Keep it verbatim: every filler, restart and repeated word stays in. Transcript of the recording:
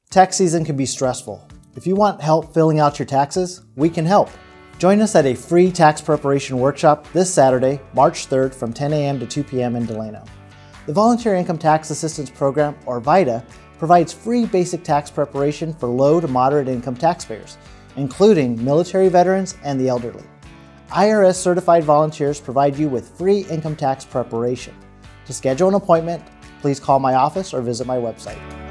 Tax season can be stressful. If you want help filling out your taxes, we can help. Join us at a free tax preparation workshop this Saturday, March third from ten A M to two P M in Delano. The Volunteer Income Tax Assistance Program, or VITA, provides free basic tax preparation for low to moderate income taxpayers, including military veterans and the elderly. I R S certified volunteers provide you with free income tax preparation. To schedule an appointment, please call my office or visit my website.